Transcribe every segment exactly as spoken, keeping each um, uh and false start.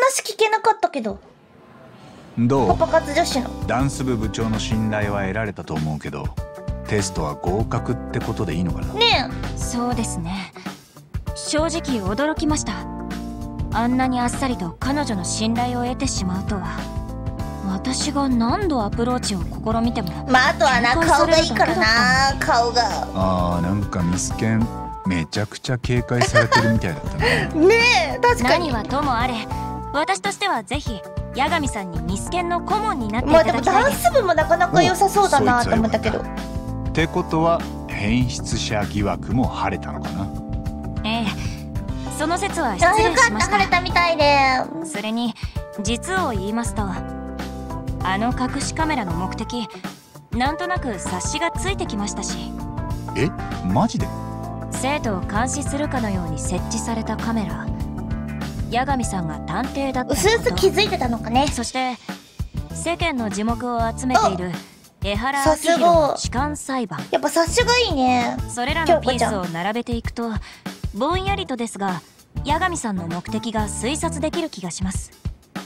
話聞けなかったけど。 どう？ パパ活女子のダンス部部長の信頼は得られたと思うけど、テストは合格ってことでいいのかな？ ねえ。そうですね。正直驚きました。あんなにあっさりと彼女の信頼を得てしまうとは。私が何度アプローチを試みても、 まああとはな、顔がいいからな、顔が。 あー、なんかミスケンめちゃくちゃ警戒されてるみたいだったね。 ねえ、確かに。 何はともあれ、私としてはぜひ八神さんにミスケンの顧問になっていただきたいです。 まあでもダンス部もなかなか良さそうだなと思ったけど。 ってことは変質者疑惑も晴れたのかな？ ええ、その説は失礼しました。 あ、よかった、晴れたみたいで。 それに実を言いますと、あの隠しカメラの目的、なんとなく察しがついてきましたし。 え、マジで？ 生徒を監視するかのように設置されたカメラ、八神さんが探偵だったこと、 うすうす気づいてたのかね。 そして世間の耳目を集めている江原明宏の痴漢裁判。 やっぱ察しがいいね。 それらのピースを並べていくと、ぼんやりとですが八神さんの目的が推察できる気がします。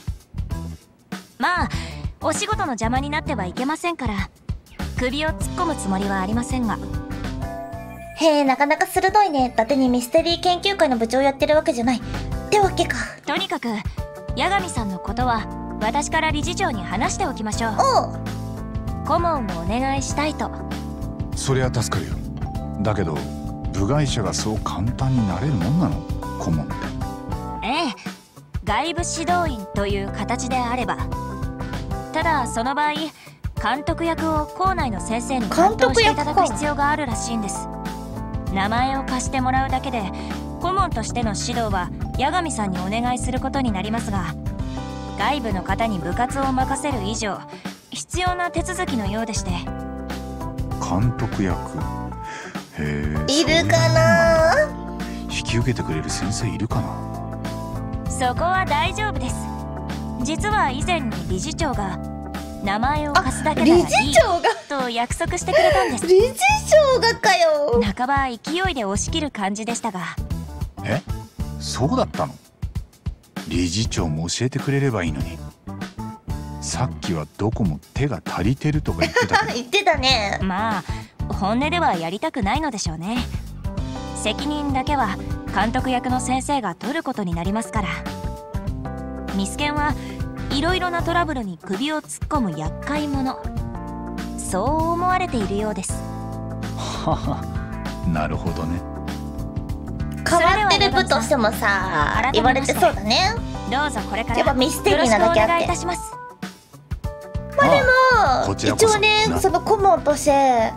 まあお仕事の邪魔になってはいけませんから、首を突っ込むつもりはありませんが。 へえ、なかなか鋭いね。伊達にミステリー研究会の部長やってるわけじゃないってわけか。 とにかく八神さんのことは私から理事長に話しておきましょう。 おう、 顧問をお願いしたいと。 そりゃ助かるよ。だけど部外者がそう簡単になれるもんなの？顧問って。 ええ、外部指導員という形であれば。ただその場合、監督役を校内の先生に担当していただく必要があるらしいんです。名前を貸してもらうだけで顧問としての指導は八神さんにお願いすることになりますが、外部の方に部活を任せる以上必要な手続きのようでして。 監督役、へえ、 いるかな？ 引き受けてくれる先生いるかな？ そこは大丈夫です。実は以前に理事長が名前を貸すだけならいいと約束してくれたんです。 理事長がかよ。 半ば勢いで押し切る感じでしたが。 え、そうだったの？理事長も教えてくれればいいのに。さっきはどこも手が足りてるとか言ってたけど。 言ってたね。 まあ本音ではやりたくないのでしょうね。責任だけは監督役の先生が取ることになりますから。ミスケンはいろいろなトラブルに首を突っ込む厄介者、そう思われているようです。 はは、なるほどね。 変わってる部としてもさ、言われてそうだね。 どうぞこれからやっぱミステリーなだけあって。 よろしくお願いいたします。 まあでも一応ね、その顧問としてね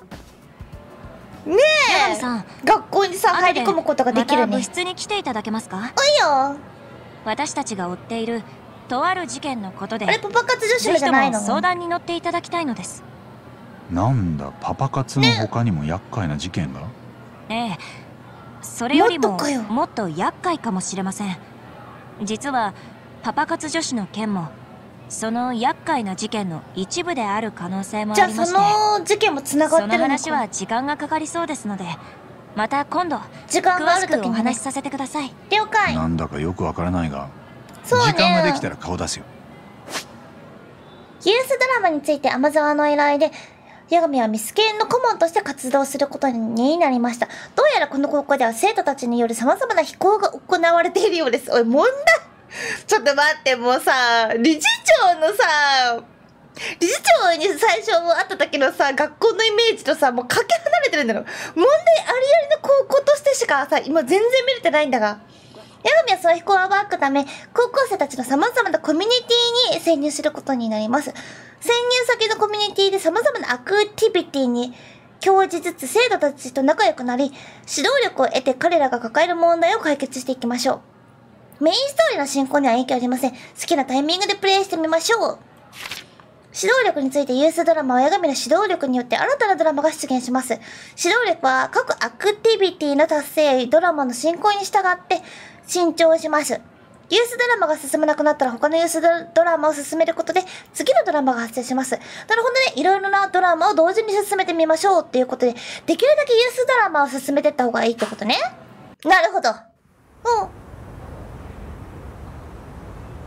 え、学校にさ入り込むことができるね。 また部室に来ていただけますか？ おいよ。 私たちが追っているとある事件のことで、 あれパパ活女子じゃないの？ 相談に乗っていただきたいのです。 なんだ、パパ活の他にも厄介な事件が？ ね、ええ、それよりももっと厄介かもしれません。実はパパ活女子の件もその厄介な事件の一部である可能性もありまして。 じゃあその事件もつながってるのか？ その話は時間がかかりそうですので、また今度時間がある時に、ね、 詳しくお話しさせてください。 了解。 なんだかよくわからないが、 そうね、 時間ができたら顔出すよ。 ユースドラマについて天沢の依頼で八神はミスケンの顧問として活動することになりました。どうやらこの高校では生徒たちによる様々な非行が行われているようです。おい、問題ちょっと待って、もうさ、理事長のさ、理事長に最初会った時のさ、学校のイメージとさ、もうかけ離れてるんだろ。問題ありありの高校としてしかさ、今全然見れてないんだが。八神はその非行を暴くため、高校生たちの様々なコミュニティに潜入することになります。潜入先のコミュニティで様々なアクティビティに興じつつ生徒たちと仲良くなり、指導力を得て彼らが抱える問題を解決していきましょう。メインストーリーの進行には影響ありません。好きなタイミングでプレイしてみましょう。指導力についてユースドラマは八神の指導力によって新たなドラマが出現します。指導力は各アクティビティの達成よりドラマの進行に従って伸長します。ユースドラマが進まなくなったら他のユースドラマを進めることで次のドラマが発生します。なるほどね。いろいろなドラマを同時に進めてみましょうっていうことで、できるだけユースドラマを進めていった方がいいってことね。なるほど。うん。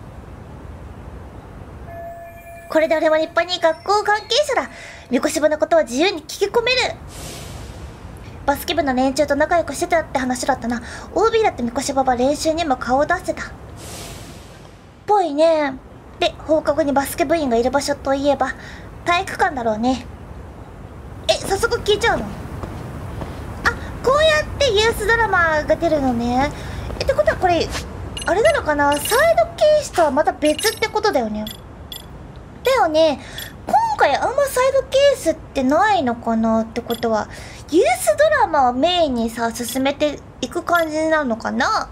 これで俺も立派に学校関係者だ。みこしばのことは自由に聞き込める。バスケ部の連中と仲良くしてたって話だったな。 オービー だってみこしばは練習にも顔を出してたぽいね。で、放課後にバスケ部員がいる場所といえば体育館だろうね。え、早速聞いちゃうの？あ、こうやってユースドラマが出るのね。え、ってことはこれあれなのかな、サイドケースとはまた別ってことだよね。だよね。今回あんまサイドケースってないのかなってことは、ユースドラマをメインにさ進めていく感じになるのかなね。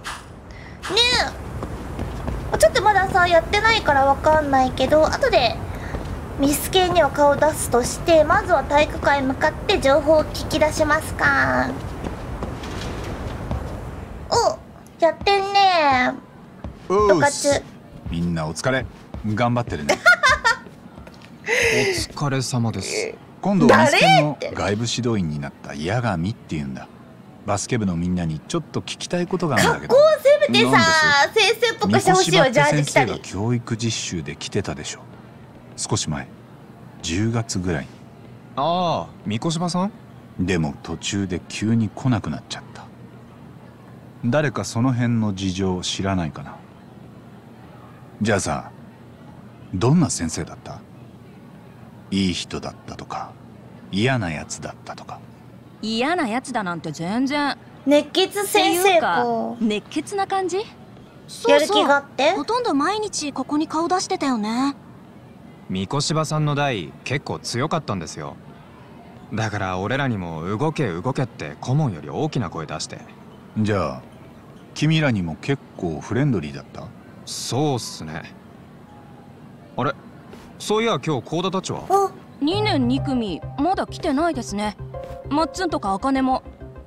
えちょっとまださやってないからわかんないけど、後でミス系には顔を出すとして、まずは体育館へ向かって情報を聞き出しますか。お、やってんね。 お部活みんなお疲れ、頑張ってるね。 お疲れ様です。 今度はミスケの外部指導員になった八神っていうんだ。バスケ部のみんなにちょっと聞きたいことがあるんだけど。 格好せめてさ先生っぽくしてほしいよ。ジャージ着たり。 先生が教育実習で来てたでしょ、少し前、じゅうがつぐらいに。 ああ、三越場さん。 でも途中で急に来なくなっちゃった。誰かその辺の事情知らないかな。じゃあさ、どんな先生だった？いい人だったとか嫌なやつだったとか。 嫌なやつだなんて全然。 熱血先生か。 熱血な感じ。 やる気があって、 ほとんど毎日ここに顔出してたよね。 三越場さんの代結構強かったんですよ。だから俺らにも動け動けって顧問より大きな声出して。 じゃあ君らにも結構フレンドリーだった？ そうっすね。あれ、そういや今日コーダたちは？ あ、 にねんに組まだ来てないですね。マッツンとかアカネも。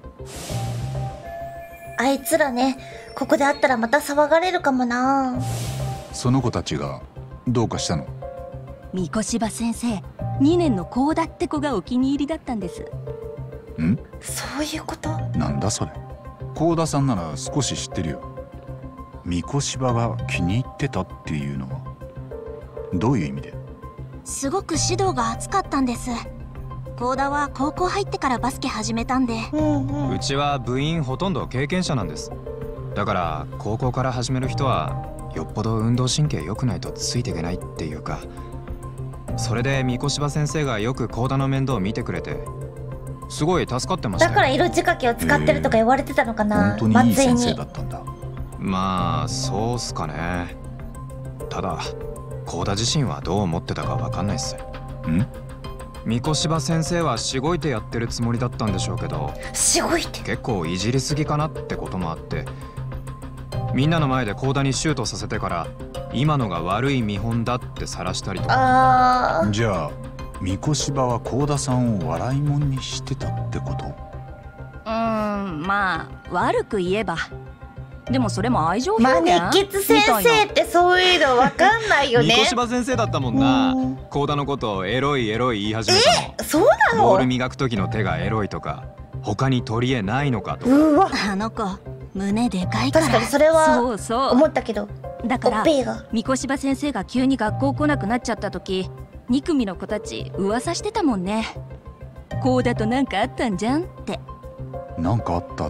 あいつらね、ここで会ったらまた騒がれるかもな。 その子たちがどうかしたの？ 三越場先生、にねんのコーダって子がお気に入りだったんです。 ん？ そういうこと？ なんだそれ。幸田さんなら少し知ってるよ。三越場が気に入ってたっていうのはどういう意味で？ すごく指導が熱かったんです。コーダは高校入ってからバスケ始めたんで。 うんうん。 うちは部員ほとんど経験者なんです。だから高校から始める人はよっぽど運動神経良くないとついていけないっていうか、それで三越場先生がよくコーダの面倒を見てくれてすごい助かってましたよ。 だから色仕掛けを使ってるとか言われてたのかな、 本当にいい先松井に。 生だったんだ。 まあそうっすかね。ただコーダ自身はどう思ってたかわかんないっす。 ん？ 三越場先生はしごいてやってるつもりだったんでしょうけど、 しごいって。 結構いじりすぎかなってこともあって、みんなの前でコーダにシュートさせてから今のが悪い見本だって晒したりとか。 あー、 じゃあ三越場は幸田さんを笑いもんにしてたってこと？ うーん、まあ悪く言えば。でもそれも愛情まあ表現熱血先生ってそういうのわかんないよね。 三越場先生だったもんなうん。 コーダのことをエロいエロい言い始めたそうなの。ボールの？ 磨く時の手がエロいとか、他に取り柄ないのかとか。 うわ、 あの子胸でかいから。 確かにそれはそうそう。 思ったけど、おだからっぺいが。 三越場先生が急に学校来なくなっちゃった時、に組の子たち噂してたもんね。こうだとなんかあったんじゃんって。 なんかあったって？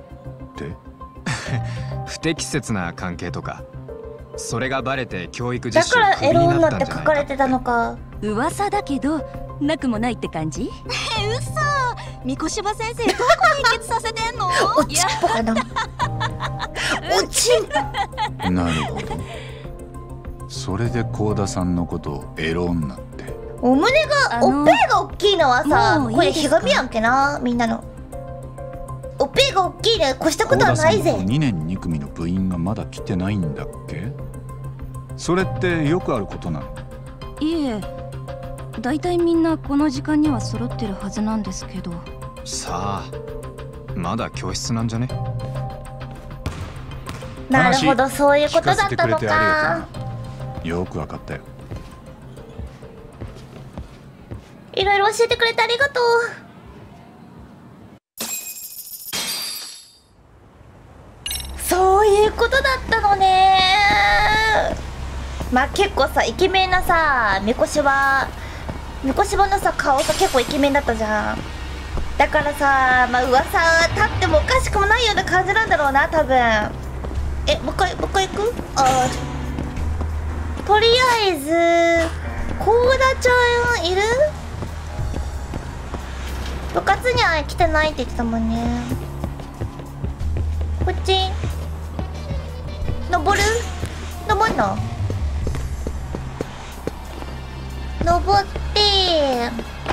不適切な関係とか、それがバレて教育だ実習からエロクビにな女ってったんじゃないか。 書かれてたのか。 噂だけどなくもないって感じ。え、嘘。三越場先生どこに血させてんの？ おちっぽかな。おちんぽ。 なるほど。それで幸田さんのことをエロ女って。 お胸が、 あのおっぺいが大きいのはさ、これもういいですかひがみやんけな、みんなの。おっぺいが大きいね、越したことは幸田さなんいぜ。 のにねんに組の部員がまだ来てないんだっけ？それってよくあることなの？ いえ、だいたいみんなこの時間には揃ってるはずなんですけど。 さあ、まだ教室なんじゃね？ なるほど、そういうことだったの聞かせてくれてありか。 がとうな。よくわかったよ。 いろいろ教えてくれてありがとう。そういうことだったのね。 まあ結構さイケメンなさみこしばみこしばのさ顔さ結構イケメンだったじゃん。だからさまあ噂立ってもおかしくもないような感じなんだろうな多分。えもう一回もう一回行く？あーとりあえずコーダちゃんいる？部活には来てないって言ってたもんね。こっち登る？登んの？登って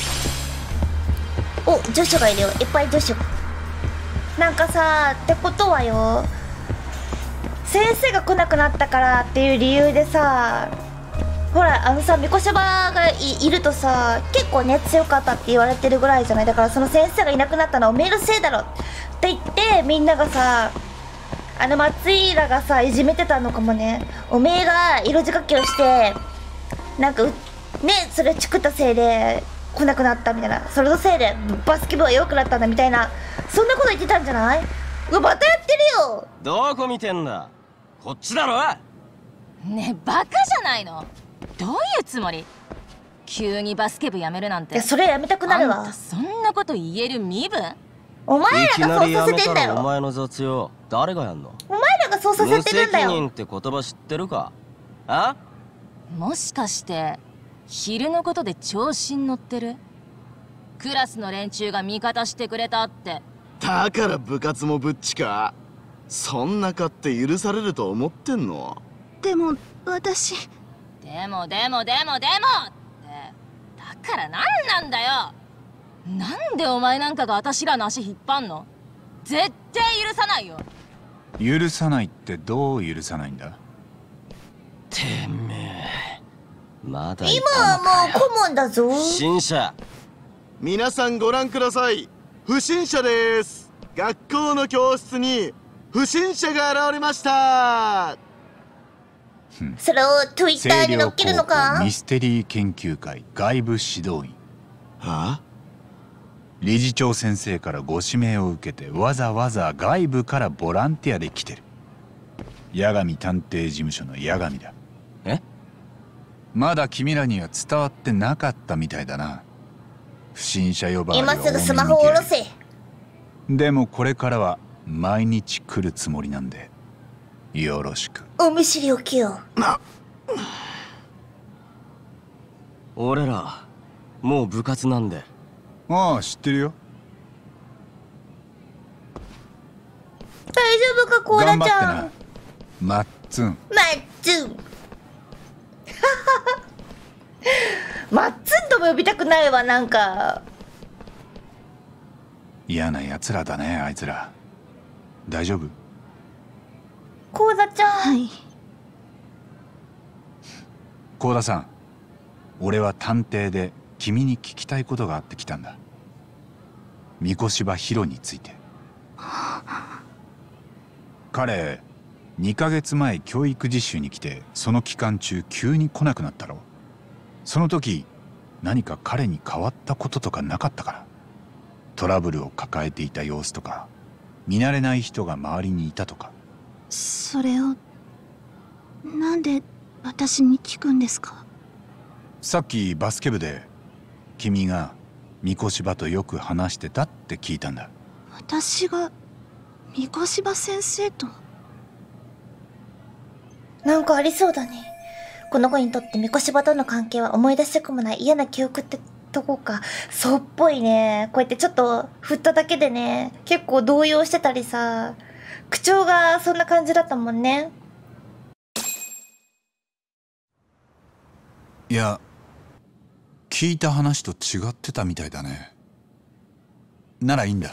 お女子がいるよ。いっぱい女子が。なんかさってことはよ、先生が来なくなったからっていう理由でさ、ほらあのさみこしばが い, いるとさ結構ね強かったって言われてるぐらいじゃない。だからその先生がいなくなったのはおめえのせいだろって言ってみんながさあの松井らがさいじめてたのかもね。おめえが色仕掛けをしてなんかねそれチクったせいで来なくなったみたいな、それのせいでバスケ部は良くなったんだみたいな、そんなこと言ってたんじゃない？うわまたやってるよ。 どこ見てんだ、こっちだろ。 ねえバカじゃないの？どういうつもり？急にバスケ部やめるなんて。 いやそれやめたくなるわ。 あんたそんなこと言える身分？ お前らがそうさせてんだよ。 お前の雑用誰がやんの？ お前らがそうさせてるんだよ。 無責任って言葉知ってるか？あ？ もしかして昼のことで調子に乗ってる？クラスの連中が味方してくれたって。 だから部活もぶっちか。そんな勝手許されると思ってんの？ でも私。 でもでもでもでもってだから何なんだよ。なんでお前なんかが私らの足引っ張んの？絶対許さないよ。 許さないってどう許さないんだ？ てめえまだ今はもう顧問だぞ。 不審者。 皆さんご覧ください。不審者です。学校の教室に不審者が現れました。 それを Twitter に載っけるのか？ ミステリー研究会外部指導員。 はあ？ 理事長先生からご指名を受けてわざわざ外部からボランティアで来てる。八神探偵事務所の八神だ。 え？ まだ君らには伝わってなかったみたいだな。不審者呼ばわりは今すぐスマホを下ろせ。 でもこれからは毎日来るつもりなんでよろしく。 お見知りおきよ。 俺らもう部活なんで。 ああ知ってるよ。 大丈夫かコーダちゃん。 頑張ってなマッツン。 マッツンマッツンとも呼びたくないわ。なんか嫌な奴らだねあいつら。大丈夫？ コーダちゃん。 はい幸田さん、俺は探偵で君に聞きたいことがあって来たんだ。三越柴ヒロについて。彼にかげつまえ教育実習に来てその期間中急に来なくなったろ。その時何か彼に変わったこととかなかったかな？トラブルを抱えていた様子とか見慣れない人が周りにいたとか。 それをなんで私に聞くんですか？ さっきバスケ部で君が三越柴とよく話してたって聞いたんだ。 私が三越柴先生と？ なんかありそうだね。この子にとって三越柴との関係は思い出したくもない嫌な記憶ってとこか。そうっぽいね。こうやってちょっと振っただけでね結構動揺してたりさ、口調がそんな感じだったもんね。 いや聞いた話と違ってたみたいだね。ならいいんだ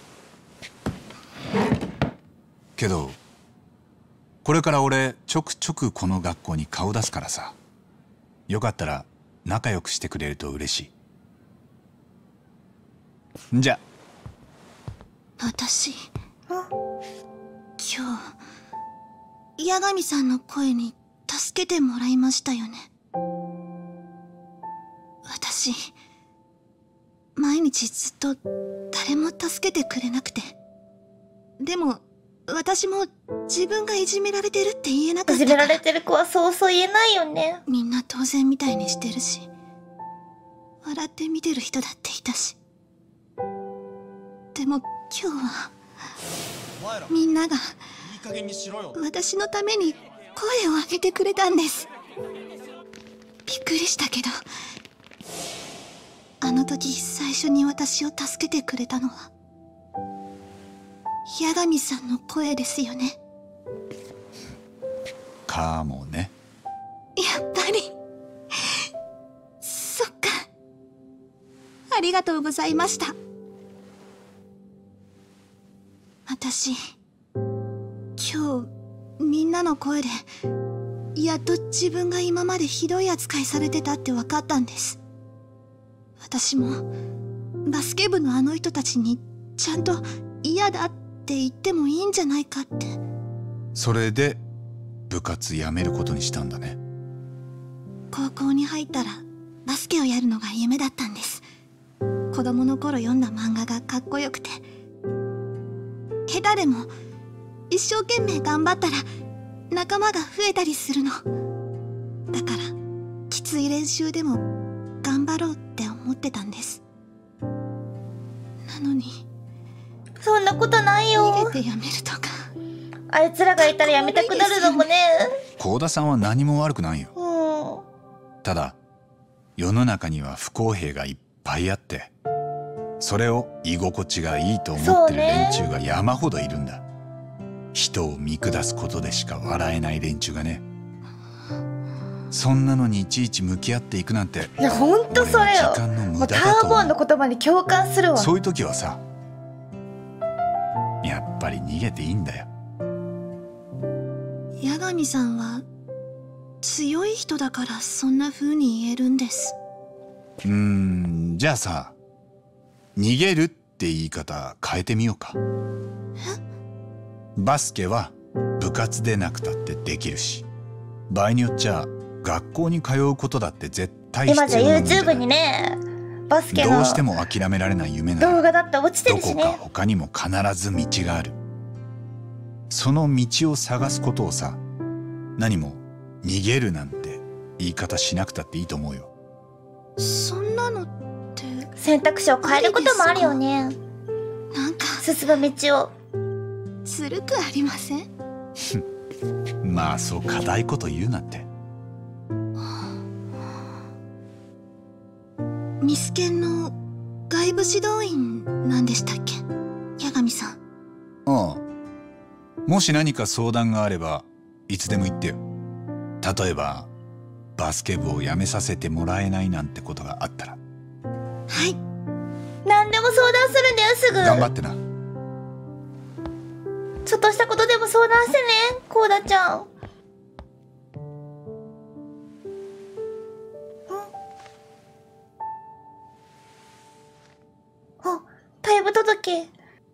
けど、これから俺ちょくちょくこの学校に顔出すからさ、よかったら仲良くしてくれると嬉しい。んじゃ私今日八神さんの声に助けてもらいましたよね。私毎日ずっと誰も助けてくれなくて、でも私も自分がいじめられてるって言えなかったから。 いじめられてる子はそうそう言えないよね。 みんな当然みたいにしてるし、笑って見てる人だっていたし。でも今日はみんなが私のために声を上げてくれたんです。びっくりしたけど、あの時最初に私を助けてくれたのは八神さんの声ですよね。 かもね。 やっぱり。そっか。ありがとうございました。私、今日みんなの声でやっと自分が今までひどい扱いされてたって分かったんです。私もバスケ部のあの人たちにちゃんと嫌だって言ってもいいんじゃないかって。 それで部活やめることにしたんだね。 高校に入ったらバスケをやるのが夢だったんです。子供の頃読んだ漫画がかっこよくて、下手でも一生懸命頑張ったら仲間が増えたりするの。だからきつい練習でも頑張ろうって思ってたんです。なのにそんなことないよ。 逃げてやめるとか。 あいつらがいたらやめたくなるのもね。 幸田さんは何も悪くないよ。 うん。 ただ世の中には不公平がいっぱいあって、それを居心地がいいと思ってる連中が山ほどいるんだ。人を見下すことでしか笑えない連中がね。そんなのにいちいち向き合っていくなんて。 いやほんとそれよ。もうターボーンの言葉に共感するわ。 そういう時はさ、やっぱり逃げていいんだよ。 八神さんは強い人だからそんな風に言えるんです。 うーん、じゃあさ、逃げるって言い方変えてみようか。バスケは部活でなくたってできるし、場合によっちゃ学校に通うことだって絶対必要なもんじゃない。 今じゃ YouTube にね、バスケのどうしても諦められない夢なら動画だって落ちてるしね。 どこか他にも必ず道がある。その道を探すことをさ、何も逃げるなんて言い方しなくたっていいと思うよ。 そんなのって選択肢を変えることもあるよね。 なんか進む道を。 ずるくありません？ まあそう固いこと言うなって。 ミスケンの外部指導員なんでしたっけ、八神さん。 ああ、もし何か相談があればいつでも言ってよ。例えばバスケ部をやめさせてもらえないなんてことがあったら。 はい。 何でも相談するんだよ、すぐ。 頑張ってな。 ちょっとしたことでも相談してね、コウダちゃん。あ、退部届。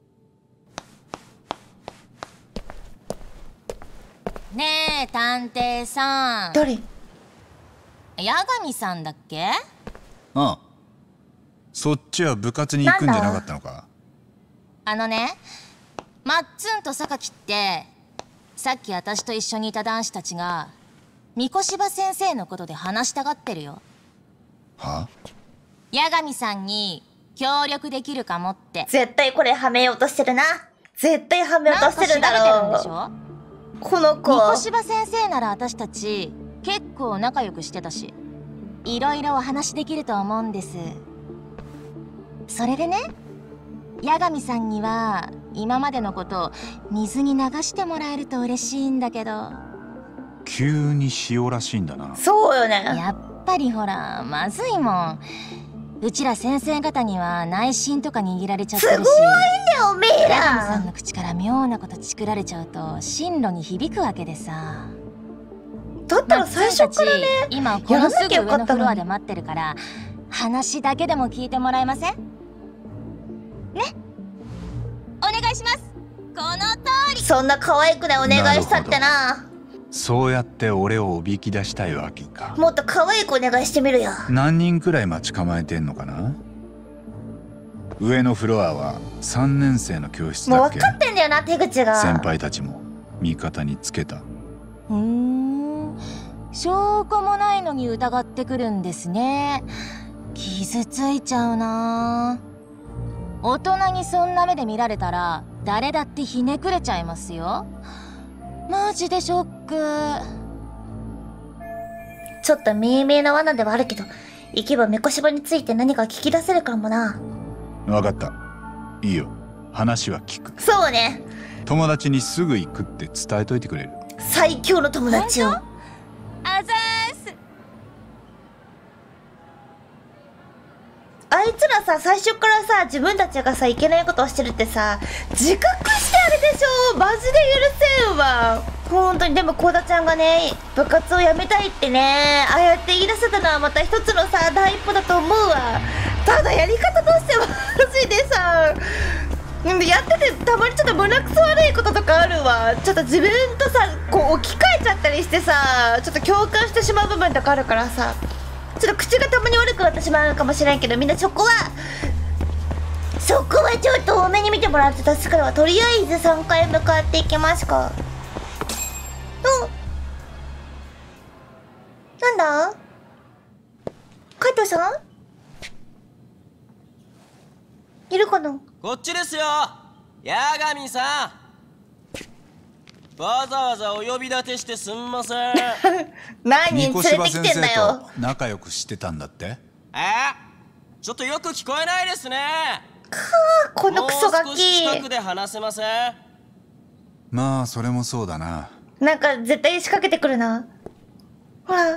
ねえ探偵さん。 誰？ 八神さんだっけ？ ああ、そっちは部活に行くんじゃなかったのか？ あのね、マッツンと榊ってさっき私と一緒にいた男子たちが三越柴先生のことで話したがってるよ。 はあ？ 八神さんに協力できるかもって。 絶対これはめようとしてるな。絶対はめようとしてるだろう。 なんか調べてるんでしょ？ この子。 三越柴先生なら私たち結構仲良くしてたし、いろいろお話できると思うんです。それでね、八神さんには今までのことを水に流してもらえると嬉しいんだけど。 急に塩らしいんだな。 そうよね。 やっぱりほらまずいもん。うちら先生方には内心とか握られちゃってるし。 すごいんだよおめえら。 八神さんの口から妙なことチクられちゃうと進路に響くわけでさ。 だったら最初からね、 今このすぐ上のフロアで待ってるから話だけでも聞いてもらえません？ね、お願いします。この通り。 そんな可愛くないお願いしたってな。 そうやって俺をおびき出したいわけか。 もっと可愛くお願いしてみるよ。 何人くらい待ち構えてんのかな？ 上のフロアはさんねん生の教室もうだっけ。 分かってんだよな、手口が。 先輩たちも味方につけた。 ふーん、証拠もないのに疑ってくるんですね。傷ついちゃうな。大人にそんな目で見られたら誰だってひねくれちゃいますよ。マジでショック。 ちょっと見え見えな罠ではあるけど、行けばメコシバについて何か聞き出せるかもな。 分かった。いいよ、話は聞く。 そうね。 友達にすぐ行くって伝えといてくれる？ 最強の友達を。 あざーす。 あいつらさ、最初からさ、自分たちがさ、いけないことをしてるってさ、自覚してあれでしょ。マジで許せんわ。本当に。でもコウダちゃんがね、部活をやめたいってね、ああやって言い出せたのはまた一つのさ、第一歩だと思うわ。ただやり方としてはマジでさ、やっててたまにちょっと胸くそ悪いこととかあるわ。ちょっと自分とさ、こう置き換えちゃったりしてさ、ちょっと共感してしまう部分とかあるからさ、ちょっと口がたまに悪くなってしまうかもしれんけど、みんなそこはそこはちょっと多めに見てもらって助かるわ。とりあえずさんかい向かっていきますか。お、なんだカイトさんいるかな。 こっちですよ、八神さん。わざわざお呼び立てしてすんません。 何人連れてきてんだよ。 仲良くしてたんだって。 えちょっとよく聞こえないですね。 かあ、このクソガもう少しキ。 近くで話せません？ まあそれもそうだな。 なんか絶対仕掛けてくるな。ほら。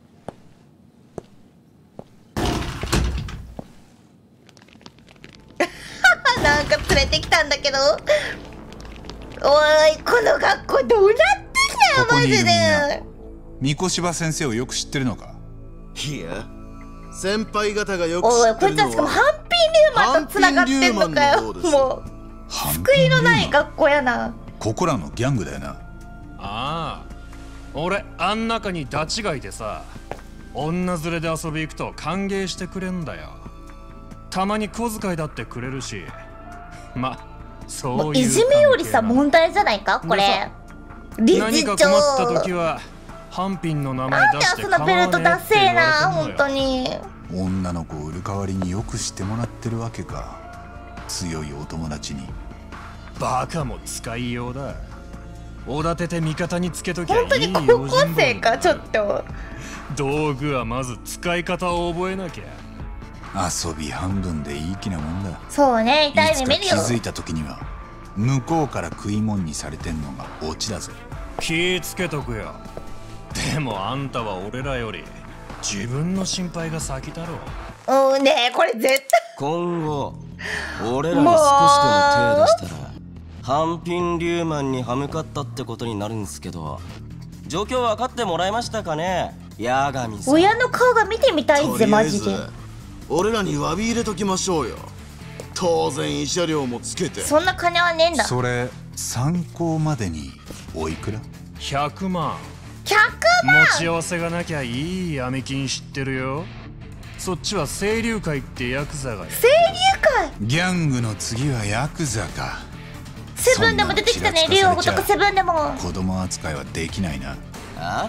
なんか連れてきたんだけど。おい、この学校どうなってんだよ、 ここにいるみんなマジで。 三越柴先生をよく知ってるのか？ いや、先輩方がよく知おい、 ってるのこいつはしかもはハンピンリューマンと繋がってんのかよ。 ハンピンリューマンの方ですもう救いのない学校やな。 ここらのギャングだよな。 ああ、俺あん中にダチがいてさ、女連れで遊び行くと歓迎してくれんだよ。たまに小遣いだってくれるし、まそういうもういじめよりさ問題じゃないかこれ。理何事長か困った時はハンピンの名前なんで出してそのベルトダセえな、本当に。 に。 女の子を売る代わりによくしてもらってるわけか。強いお友達に。 バカも使いようだ。おだてて味方につけときゃいい本当に高校生か、ちょっと。 道具はまず使い方を覚えなきゃ。 遊び半分でいい気なもんだ。 そうね、痛いいつ目見るよ。 か気づいた時には向こうから食い物にされてんのがオチだぜ。 気ぃつけとくよ。でもあんたは俺らより自分の心配が先だろ。 うん、ねえこれ絶対今後俺らに少しでも手出したらハンピンリューマンに歯向かったってことになるんですけど、状況分かってもらえましたかね、八神さん。 親の顔が見てみたいぜ、マジで。 俺らに詫び入れときましょうよ。当然慰謝料もつけて。 そんな金はねえんだ。 それ参考までにおいくら？ ひゃくまん。 ひゃくまん持ち合わせがなきゃいい闇金知ってるよ。そっちは清流会ってヤクザがや。 清流会。 ギャングの次はヤクザか。 セブンでも出てきたね、竜王ごとくセブンでも。 子供扱いはできないな。 あ？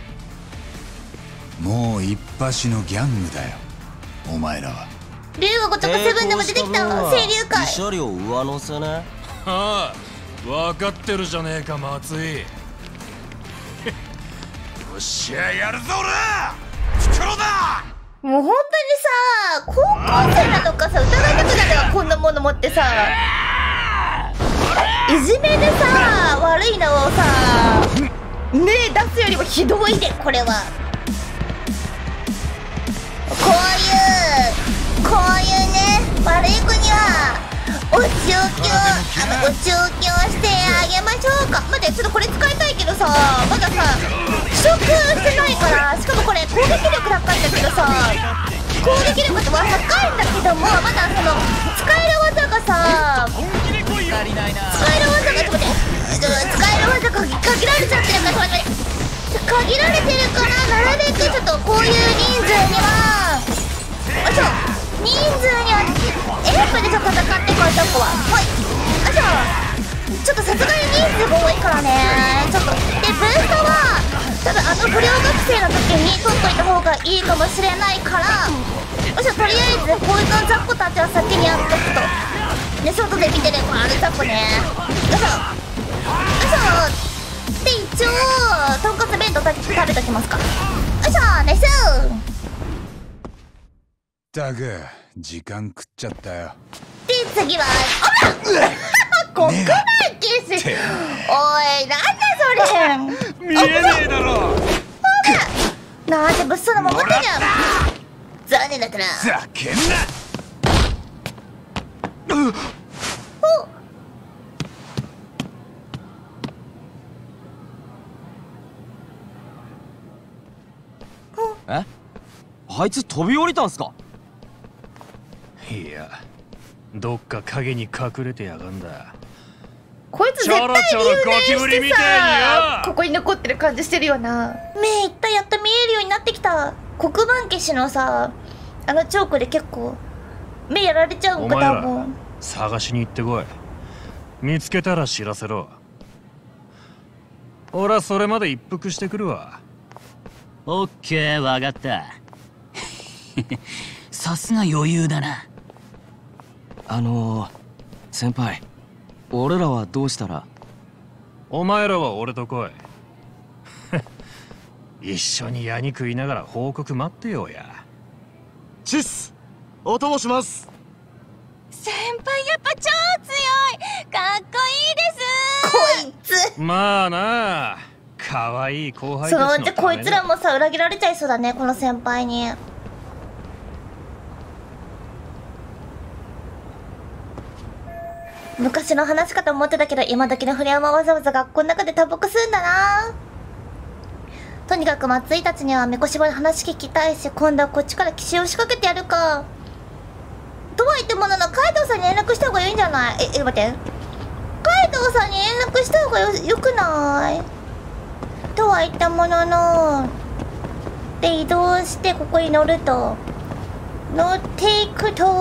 もう一発のギャングだよお前らは。 竜王ごとくセブンでも出てきた清流会。 慰謝料上乗せね。 はあ、分かってるじゃねえか松井。よっしゃやるぞ俺ら袋だ。 もう本当にさ、高校生なのかさ、疑いたくなるわ、こんなもの持ってさ。いじめでさ、悪いのをさねえ出すよりもひどいで、これは。こういうこういうね、悪い子にはお仕置きをあのお仕置きをしてあげましょうか。待って、ちょっとこれ使いたいけどさ、まださ取得してないから。しかもこれ攻撃力高いんだけどさ、攻撃力っては高いんだけども、まだその使える技がさ、使える技がちょっと待って、使える技が限られちゃってるから、待って限られてるから、なるべくちょっとこういう人数にはよいしょ人数にはエープでちょっと戦ってこいとこははいあじゃあちょっとさすがに人数が多いからねちょっとでブーストは多分あの不良学生の時に取っといた方がいいかもしれないからよしとりあえずこいつの雑魚たちは先にやっとくとで外で見てればある雑魚ねよいしょよいしょで一応とんかつ弁当食べときますかよいしょナイスったく時間食っちゃったよ。 で次はあらここだけしおいなんだそれ見えねえだろ。 なんで物騒なもん持ってんじゃん残念だったなざけんな。 えあいつ飛び降りたんすか。 いやどっか影に隠れてやがんだ。 こいつ絶対留年してさここに残ってる感じしてるよな。目いったやっと見えるようになってきた。黒板消しのさあのチョークで結構目やられちゃうんか多分。 探しに行ってこい。見つけたら知らせろ。俺はそれまで一服してくるわ。 オッケーわかったさすが余裕だな。 あのー、先輩俺らはどうしたら。 お前らは俺と来い一緒にヤニ食いながら報告待ってようや。 チッスお供します。 先輩やっぱ超強いかっこいいですこいつまあなあかわいい後輩たちそのためのうちこいつらもさ裏切られちゃいそうだねこの先輩に。昔の話かと思ってたけど今時のフレアはわざわざ学校の中でタバコ吸うんだな。とにかく松井たちにはみこしばの話聞きたいし今度はこっちから奇襲を仕掛けてやるか。とは言ってもなのカイドウさんに連絡した方がいいんじゃない。ええ待ってカイドウさんに連絡した方がよよくないとは言ったものので移動してここに乗ると乗っていくと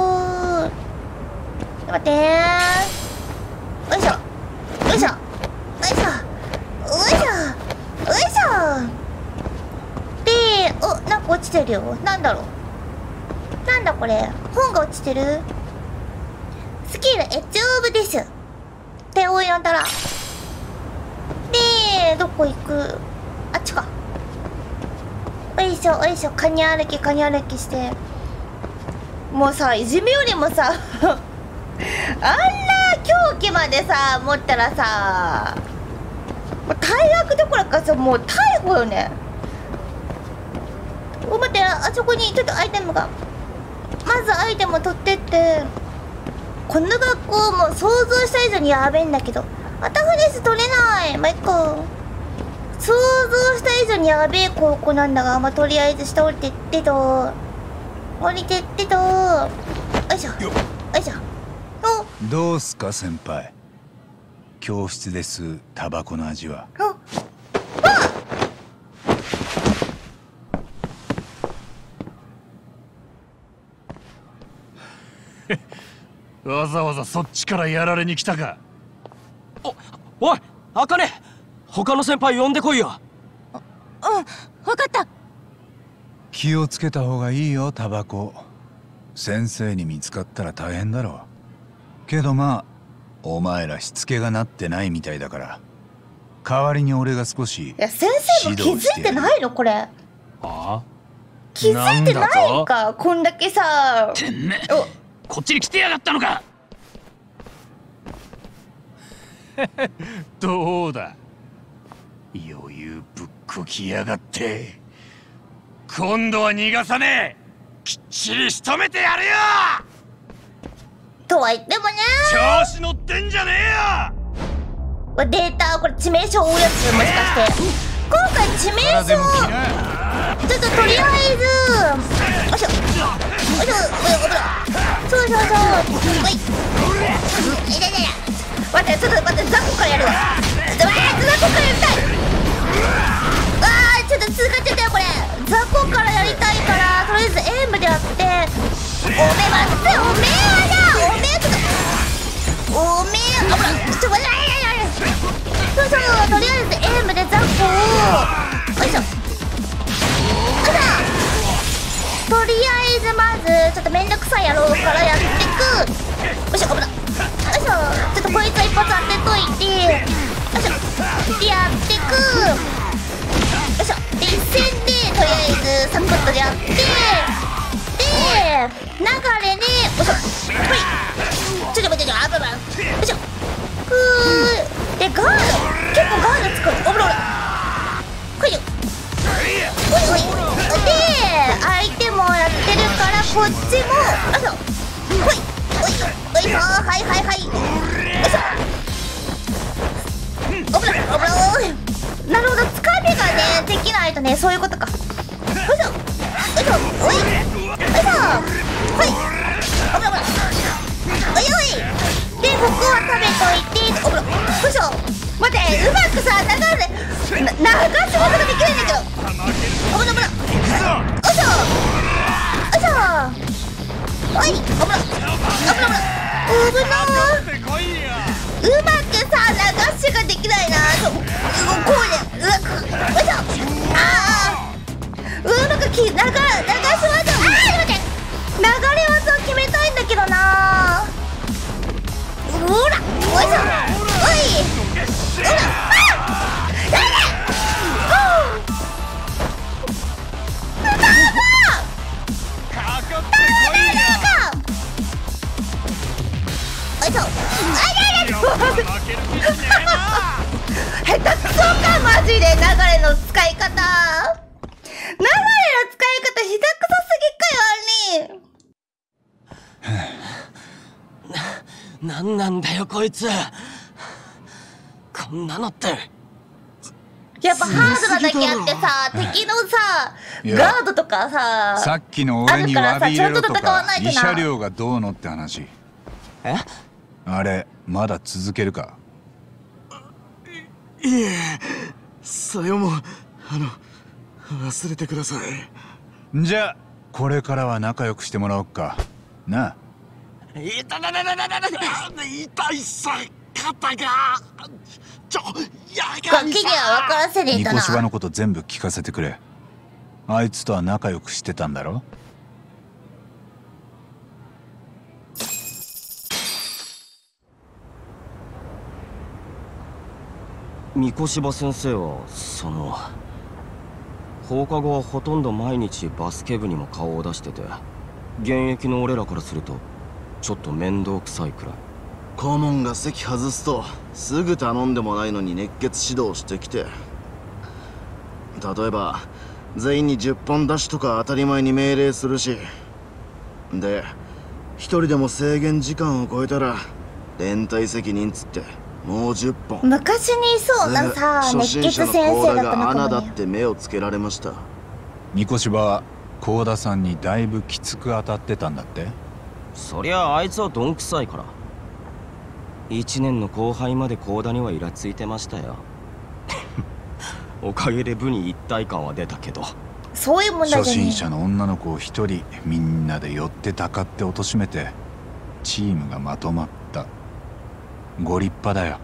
待ってーよいしょよいしょよいしょよいしょよいしょでおなんか落ちてるよ。なんだろうなんだこれ本が落ちてる。スキルエッジオブですって応援だらでどこ行くあっちか。おいしょおいしょカニ歩きカニ歩きしてもうさいじめよりもさあんな狂気までさ持ったらさ退学どころかさもう逮捕よね。お待ってあそこにちょっとアイテムがまずアイテム取ってってこの学校も想像した以上にやべえんだけどアタフレス取れないまあ、いっか想像した以上にやべえ高校なんだがまあ、とりあえず下降りてってと降りてってとよいしょよいしょどうすか先輩。教室ですタバコの味は。 わざわざそっちからやられに来たか。 おおい茜他の先輩呼んでこいよ。 うん分かった。 気をつけた方がいいよタバコ。先生に見つかったら大変だろうけどまあお前らしつけがなってないみたいだから代わりに俺が少し。 いや先生も気づいてないのこれ。 ああ気づいてないんかこんだけさ。 てめえこっちに来てやがったのかどうだ余裕ぶっこきやがって。今度は逃がさねえ。きっちり仕留めてやるよ。 とは言ってもね調子乗ってんじゃねえよ。 データこれ致命傷多いやつもしかして今回致命傷ちょっととりあえずよいしょよいしょおいおいそうそうそうおいいやいやいや待ってちょっと待ってザコからやるわ。ちょっと待ってザコからやりたい。あーちょっと通過っちゃったよこれ。ザコからやりたいからとりあえずエイムでやってめ待って、おめえはな、おめえちょっとおめえ、あぶら、ちょっと待って、よいしょ、とりあえずエイムでザッコをよいしょ、あら、とりあえずまずちょっとめんどくさい野郎からやってく。よいしょ、あぶら、よいしょ、ちょっとこいつ一発当てといて、よいしょでやってく。よいしょで一戦でとりあえずサクッとやって、で流れね、よいしょ、ほい、ちょっと待って、あぶら、よいしょ、ふーでガード、結構ガード使う、おぶらおら、ほいよ、ほいほいで相手もやってるからこっちも、よいしょ、ほいほいほいほい、はいはいはい、よいしょ、おぶらおぶら、なるほど、つかみがねできないとね、そういうことか。よいしょよいしょ、おいよいしょ、ほい、おぶらおぶら、おいおいでここは食べといて、おぶら、よいしょ、待って、うまくさ流れな流すことができないんだけど、おぶらおぶら、よいしょよいしょ、おい、おぶらおぶらおぶら、おぶらうまくさ流しができないな、そうこうで、うわっ、よいしょ、ああうまくき流流し技、ああ待って、流れ技を決めたいんだけどな、ほら、よいしょ、おい、ほら、あっ、やだ、おう、ダメだ、ダメだか、よいしょ、あいやいや、下手くそか、マジで流れの使い方、流れの使い方下手くそすぎっかよ、あれな、なんなんだよこいつ、こんなのって。 やっぱハードなだけあってさ、敵のさガードとかさ、 さっきの俺に詫び入れろとか慰謝料がどうのって話。 え、 あれまだ続けるか。 いえ、それをもうあの忘れてください。 じゃあこれからは仲良くしてもらおっかな。 痛たたたたたた痛いさ、肩がちょ、やガキには分からせねえとな。 ニコシバのこと全部聞かせてくれ。あいつとは仲良くしてたんだろ。 三越柴先生はその放課後はほとんど毎日バスケ部にも顔を出してて、現役の俺らからするとちょっと面倒くさいくらい。 顧問が席外すとすぐ頼んでもないのに熱血指導してきて、例えば全員にじゅっぽんダッシュとか当たり前に命令するし、で一人でも制限時間を超えたら連帯責任つってもうじゅっぽん。 昔にいそうなさ熱血先生だったのかもね。 穴だって目をつけられました。 ニコシバは幸田さんにだいぶきつく当たってたんだって。 そりゃあいつはどんくさいから。いちねんの後輩まで幸田にはイラついてましたよ。おかげで部に一体感は出たけど。 そういう問題じゃねえ。 初心者の女の子を一人みんなで寄ってたかって貶めてチームがまとまった。ご立派だよ。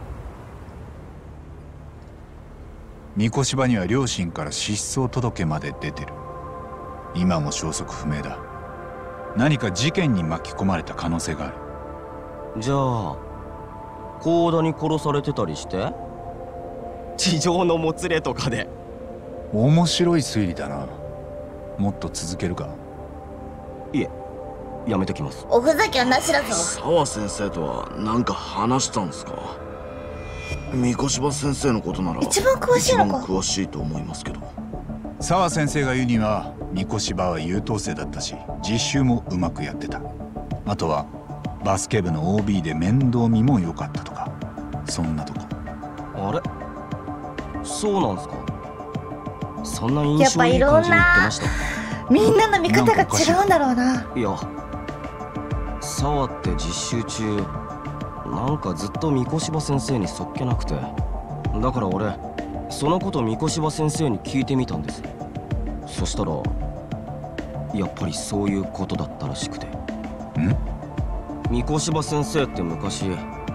ニコシバには両親から失踪届まで出てる。今も消息不明だ。何か事件に巻き込まれた可能性がある。 じゃあ幸田に殺されてたりして、地上のもつれとかで。 面白い推理だな。もっと続けるか。 いえ、やめときます。 おふざけはなしだぞ。 沢先生とは何か話したんですか。三越柴先生のことなら一番詳しいのか。 一番詳しいと思いますけど。 沢先生が言うにはニコシバは優等生だったし実習もうまくやってた。あとはバスケ部の オービー で面倒見も良かったとか、そんなとこ。 あれ、そうなんすか。そんな印やっぱ象いいいろん感じに言ってなました。 みんなの見方が違うんだろうな。 いや、沢って実習中なんかずっと三越柴先生にそっけなくて、だから俺そのこと三越柴先生に聞いてみたんです。そしたらやっぱりそういうことだったらしくて。 三越柴先生って昔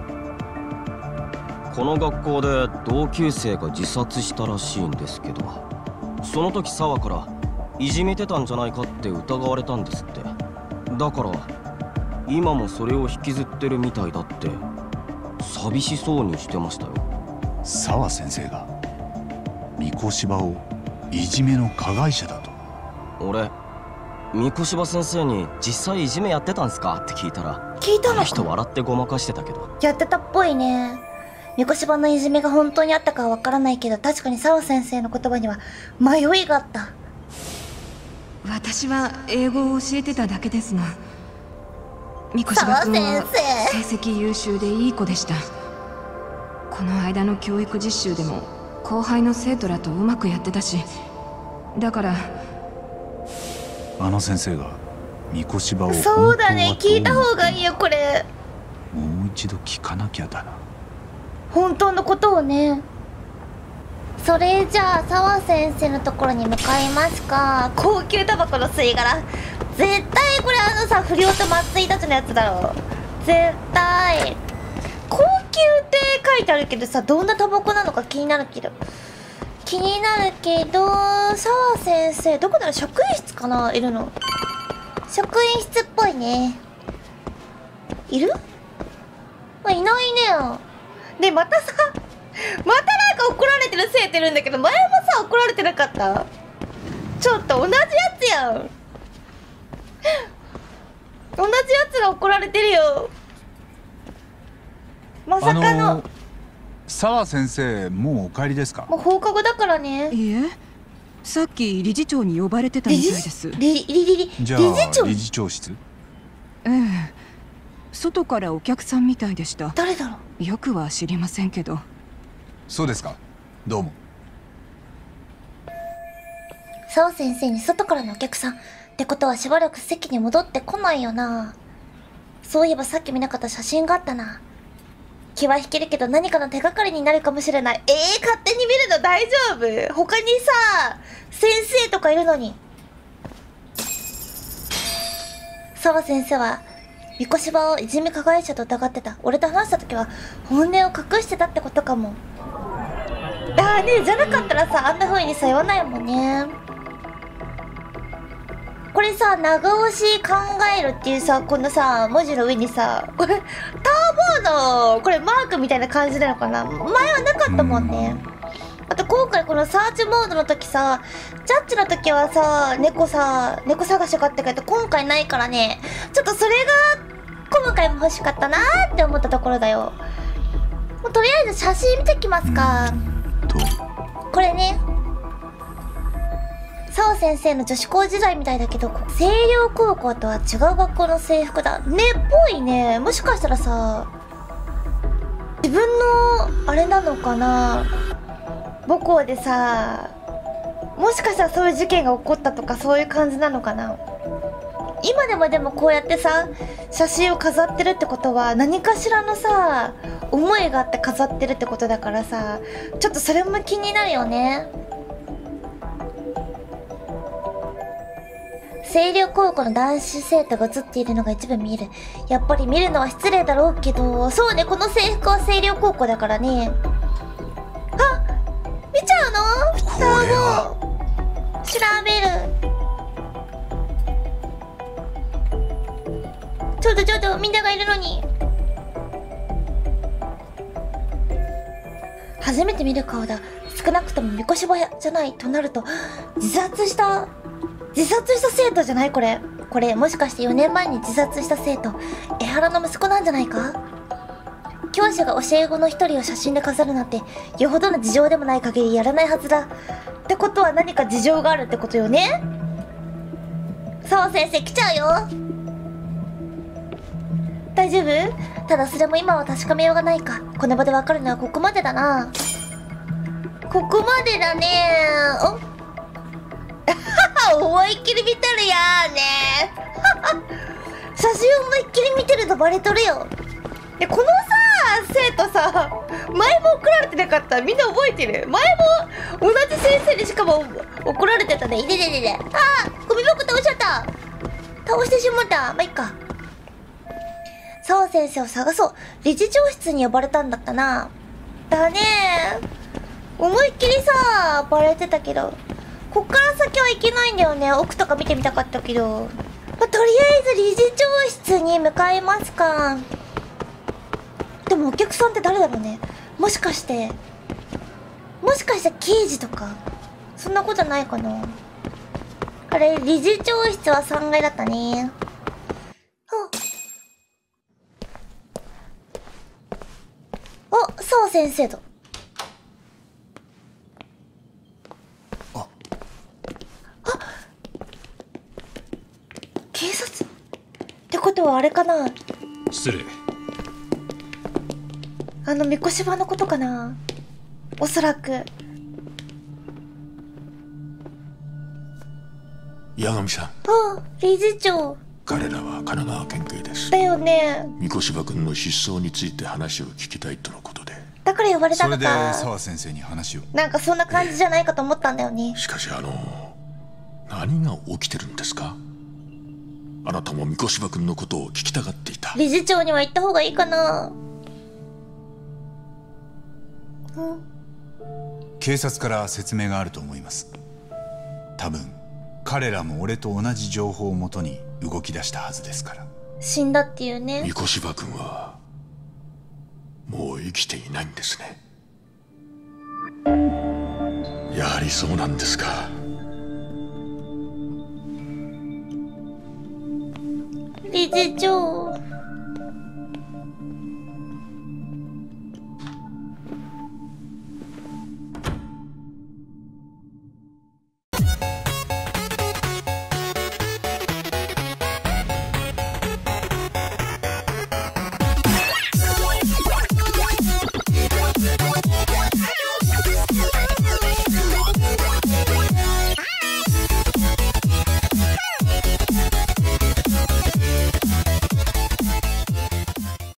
この学校で同級生が自殺したらしいんですけど、その時沢からいじめてたんじゃないかって疑われたんですって。だから今もそれを引きずってるみたいだって寂しそうにしてましたよ。 沢先生が三越柴をいじめの加害者だと。 俺三越柴先生に実際いじめやってたんすかって聞いたら、 聞いたのか。 あの人笑ってごまかしてたけど。 やってたっぽいね。三越柴のいじめが本当にあったかはわからないけど、確かに沢先生の言葉には迷いがあった。 私は英語を教えてただけですが、三越柴君は成績優秀でいい子でした。この間の教育実習でも後輩の生徒らとうまくやってたし、だからあの先生が三越柴をそうだね、聞いた方がいいよこれ。 もう一度聞かなきゃだな、 本当のことをね。それじゃあ沢先生のところに向かいますか。高級タバコの吸い殻、絶対これあのさ不良と松井たちのやつだろ。絶対高級って書いてあるけどさ、どんなタバコなのか気になるけど気になるけど沢先生どこだろう。職員室かな。いるの職員室っぽいね。いる？あ、いないね。でまたさ、またなんか怒られてる生徒いるんだけど、前もさ怒られてなかった？ちょっと同じやつやん。同じやつが怒られてるよ。まさかの、あのー、 沢先生もうお帰りですか？ もう放課後だからね。 いえ、さっき理事長に呼ばれてたみたいです。 理理理理じゃあ理事長理事長室？ ええ、外からお客さんみたいでした。 誰だろう？よくは知りませんけど。 そうですか、どうも。 沢先生に外からのお客さんってことはしばらく席に戻ってこないよな。そういえばさっき見なかった写真があったな。気は引けるけど何かの手がかりになるかもしれない。えー、勝手に見るの大丈夫？他にさ先生とかいるのに。沢先生は三越柴をいじめ加害者と疑ってた。俺と話した時は本音を隠してたってことかも。ああね、じゃなかったらさあんな風にさ言わないもんね。これさ、長押し考えるっていうさ、このさ文字の上にさ、これターボのこれマークみたいな感じなのかな。前はなかったもんね。あと今回このサーチモードの時さ、ジャッジの時はさ猫さ猫探しがあったけど今回ないからね、ちょっとそれが今回も欲しかったなーって思ったところだよ。もうとりあえず写真見てきますか。これね、沢先生の女子校時代みたいだけど、星稜高校とは違う学校の制服だね。っぽいね。もしかしたらさ自分のあれなのかな、母校でさ、もしかしたらそういう事件が起こったとかそういう感じなのかな。今でもでもこうやってさ写真を飾ってるってことは何かしらのさ思いがあって飾ってるってことだからさ、ちょっとそれも気になるよね。星稜高校の男子生徒が写っているのが一部見える。やっぱり見るのは失礼だろうけど、そうね、この制服は星稜高校だからね。あ、見ちゃうの？ これは調べる。ちょっとちょっとみんながいるのに。初めて見る顔だ。少なくとも三越柴じゃないとなると自殺した自殺した生徒じゃない？これこれもしかしてよねんまえに自殺した生徒江原の息子なんじゃないか。教師が教え子の一人を写真で飾るなんてよほどの事情でもない限りやらないはずだ。ってことは何か事情があるってことよね。沢先生来ちゃうよ。大丈夫？ただそれも今は確かめようがないか。この場でわかるのはここまでだな。ここまでだね。お思いっきり見てるやーね写真思いっきり見てるとバレとるよ。でこのさ生徒さ前も怒られてなかった？みんな覚えてる？前も同じ先生にしかも怒られてたね。いでででで、あーゴミ箱倒しちゃった。倒してしまった。まあいっか。 澤先生を探そう。理事長室に呼ばれたんだったな。だねー。思いっきりさ、バレてたけど、こっから先はいけないんだよね。奥とか見てみたかったけど。まあ、とりあえず理事長室に向かいますか。でもお客さんって誰だろうね。もしかして、もしかして刑事とかそんなことないかな。あれ、理事長室はさんがいだったね。お、そう先生だ。あ、あ、警察ってことはあれかな。 失礼。 あのみこしばのことかな、おそらく。 八神さん。 あ、理事長。 彼らは神奈川県警です。 だよね。 三越柴君の失踪について話を聞きたいとのことで。 だから呼ばれたのか。 それで澤先生に話を。 なんかそんな感じじゃないかと思ったんだよね。 しかしあの何が起きてるんですか。あなたも三越柴君のことを聞きたがっていた。 理事長には言った方がいいかな。うん、 警察から説明があると思います。多分彼らも俺と同じ情報をもとに動き出したはずですから。 死んだっていうね。 三越柴君はもう生きていないんですね。やはりそうなんですか。 理事長。